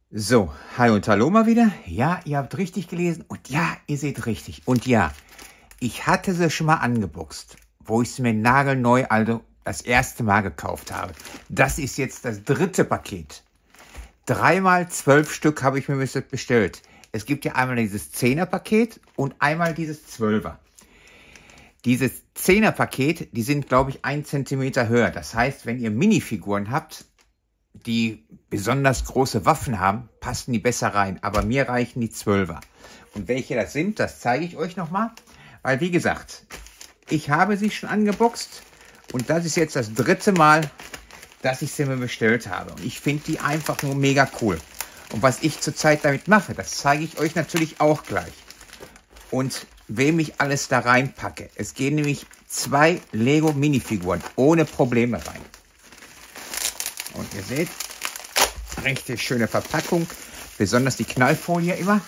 So, hi und hallo mal wieder. Ja, ihr habt richtig gelesen und ja, ihr seht richtig. Und ja, ich hatte sie schon mal angeboxt, wo ich sie mir nagelneu, also das erste Mal gekauft habe. Das ist jetzt das dritte Paket. 3x12 Stück habe ich mir bestellt. Es gibt ja einmal dieses 10er-Paket und einmal dieses 12er. Dieses 10er-Paket, die sind, glaube ich, 1 cm höher. Das heißt, wenn ihr Minifiguren habt, die besonders große Waffen haben, passen die besser rein. Aber mir reichen die 12er. Und welche das sind, das zeige ich euch nochmal. Weil, wie gesagt, ich habe sie schon angeboxt. Und das ist jetzt das dritte Mal, dass ich sie mir bestellt habe. Und ich finde die einfach nur mega cool. Und was ich zurzeit damit mache, das zeige ich euch natürlich auch gleich. Und wem ich alles da reinpacke. Es gehen nämlich 2 Lego Minifiguren ohne Probleme rein. Und ihr seht, richtig schöne Verpackung, besonders die Knallfolie immer.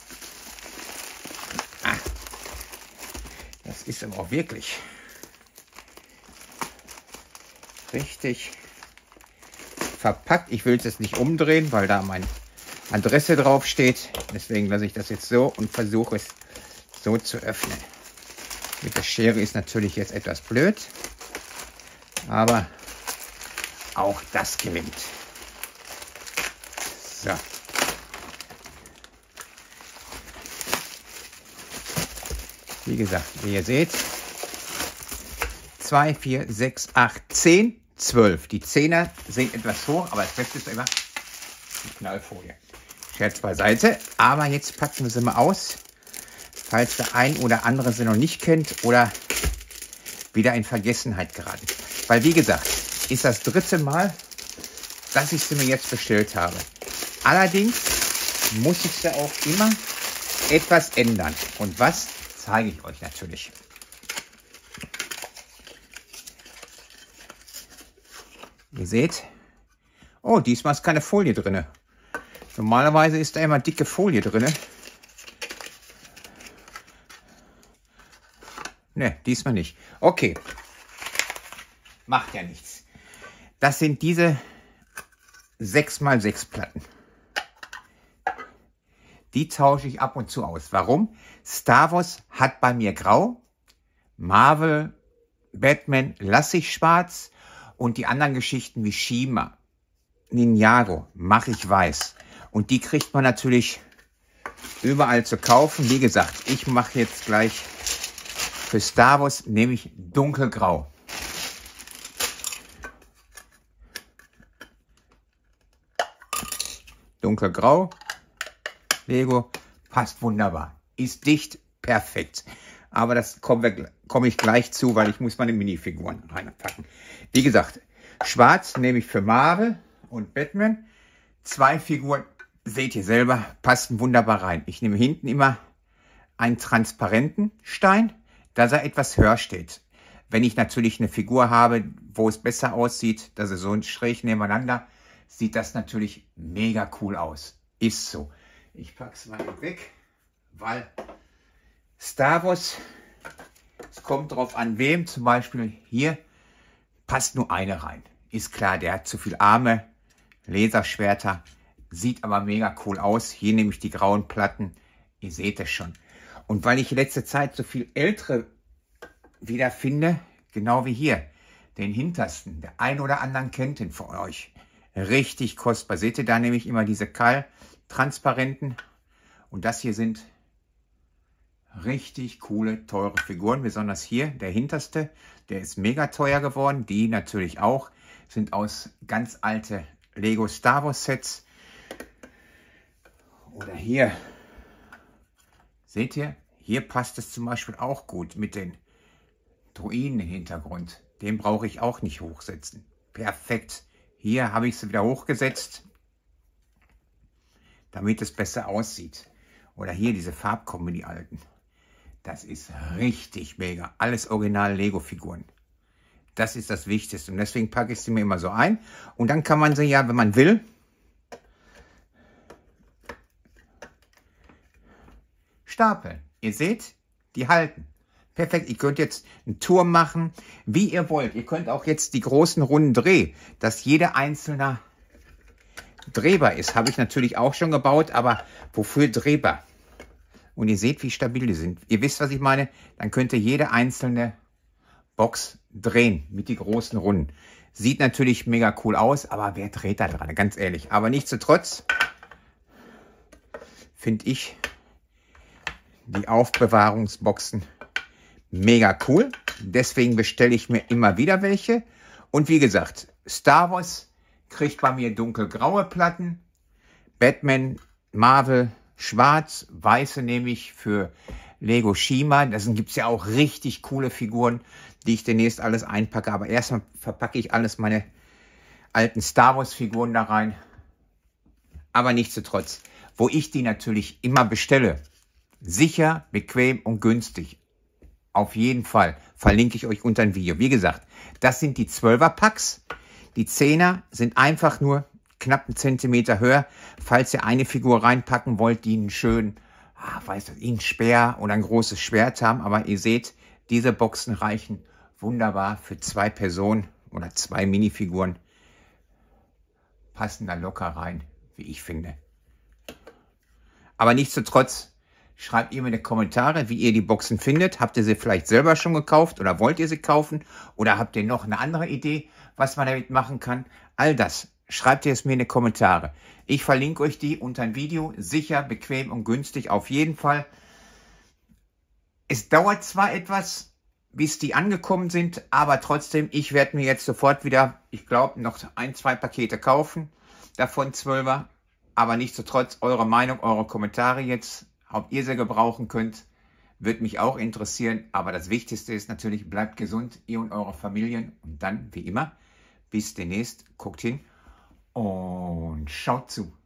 Das ist aber auch wirklich richtig verpackt. Ich will es jetzt nicht umdrehen, weil da meine Adresse drauf steht. Deswegen lasse ich das jetzt so und versuche es so zu öffnen. Mit der Schere ist natürlich jetzt etwas blöd, aber auch das gelingt. So. Wie gesagt, wie ihr seht, 2, 4, 6, 8, 10, 12. Die 10er sind etwas hoch, aber das Beste ist immer die Knallfolie. Scherz beiseite, aber jetzt packen wir sie mal aus, falls der ein oder andere sie noch nicht kennt oder wieder in Vergessenheit geraten. Weil, wie gesagt, ist das dritte Mal, dass ich sie mir jetzt bestellt habe. Allerdings muss ich sie auch immer etwas ändern. Und was, zeige ich euch natürlich. Ihr seht, oh, diesmal ist keine Folie drin. Normalerweise ist da immer dicke Folie drin. Ne, diesmal nicht. Okay, macht ja nichts. Das sind diese 6x6 Platten. Die tausche ich ab und zu aus. Warum? Star Wars hat bei mir grau, Marvel, Batman lasse ich schwarz und die anderen Geschichten wie She-Ma, Ninjago mache ich weiß. Und die kriegt man natürlich überall zu kaufen. Wie gesagt, ich mache jetzt gleich für Star Wars nämlich dunkelgrau. Dunkelgrau, Lego, passt wunderbar. Ist dicht, perfekt. Aber das komme ich gleich zu, weil ich muss meine Minifiguren reinpacken. Wie gesagt, schwarz nehme ich für Marvel und Batman. 2 Figuren, seht ihr selber, passen wunderbar rein. Ich nehme hinten immer einen transparenten Stein, dass er etwas höher steht. Wenn ich natürlich eine Figur habe, wo es besser aussieht, dass er so schräg nebeneinander, sieht das natürlich mega cool aus. Ist so. Ich packe es mal weg, weil Star Wars, es kommt drauf an, wem. Zum Beispiel hier passt nur eine rein. Ist klar, der hat zu viel Arme, Laserschwerter, sieht aber mega cool aus. Hier nehme ich die grauen Platten, ihr seht es schon. Und weil ich in letzter Zeit so viel ältere wieder finde, genau wie hier, den hintersten, der ein oder anderen kennt den von euch. Richtig kostbar. Seht ihr da nämlich immer diese transparenten und das hier sind richtig coole, teure Figuren. Besonders hier, der hinterste, der ist mega teuer geworden. Die natürlich auch, sind aus ganz alte Lego Star Wars Sets. Oder hier, seht ihr, hier passt es zum Beispiel auch gut mit den Druiden im Hintergrund. Den brauche ich auch nicht hochsetzen. Perfekt. Hier habe ich sie wieder hochgesetzt, damit es besser aussieht. Oder hier diese Farbkombi, die alten. Das ist richtig mega. Alles original Lego-Figuren. Das ist das Wichtigste. Und deswegen packe ich sie mir immer so ein. Und dann kann man sie ja, wenn man will, stapeln. Ihr seht, die halten. Perfekt, ihr könnt jetzt einen Turm machen, wie ihr wollt. Ihr könnt auch jetzt die großen Runden drehen, dass jeder einzelne drehbar ist. Habe ich natürlich auch schon gebaut, aber wofür drehbar? Und ihr seht, wie stabil die sind. Ihr wisst, was ich meine? Dann könnt ihr jede einzelne Box drehen mit die großen Runden. Sieht natürlich mega cool aus, aber wer dreht da dran? Ganz ehrlich. Aber nichtsdestotrotz finde ich die Aufbewahrungsboxen mega cool. Deswegen bestelle ich mir immer wieder welche. Und wie gesagt, Star Wars kriegt bei mir dunkelgraue Platten. Batman, Marvel, schwarz. Weiße nehme ich für Lego Shima. Da gibt es ja auch richtig coole Figuren, die ich demnächst alles einpacke. Aber erstmal verpacke ich alles meine alten Star Wars Figuren da rein. Aber nichtsdestotrotz, wo ich die natürlich immer bestelle. Sicher, bequem und günstig. Auf jeden Fall verlinke ich euch unter dem Video. Wie gesagt, das sind die 12er Packs. Die 10er sind einfach nur knapp einen Zentimeter höher. Falls ihr eine Figur reinpacken wollt, die einen schönen, einen Speer oder ein großes Schwert haben. Aber ihr seht, diese Boxen reichen wunderbar für 2 Personen oder 2 Minifiguren. Passen da locker rein, wie ich finde. Aber nichtsdestotrotz, schreibt ihr mir in die Kommentare, wie ihr die Boxen findet. Habt ihr sie vielleicht selber schon gekauft oder wollt ihr sie kaufen? Oder habt ihr noch eine andere Idee, was man damit machen kann? All das schreibt ihr es mir in die Kommentare. Ich verlinke euch die unter dem Video. Sicher, bequem und günstig auf jeden Fall. Es dauert zwar etwas, bis die angekommen sind, aber trotzdem, ich werde mir jetzt sofort wieder, ich glaube, noch 1, 2 Pakete kaufen. Davon 12er. Aber nichtsdestotrotz, eure Meinung, eure Kommentare jetzt. Ob ihr sie gebrauchen könnt, wird mich auch interessieren. Aber das Wichtigste ist natürlich, bleibt gesund, ihr und eure Familien. Und dann, wie immer, bis demnächst. Guckt hin und schaut zu.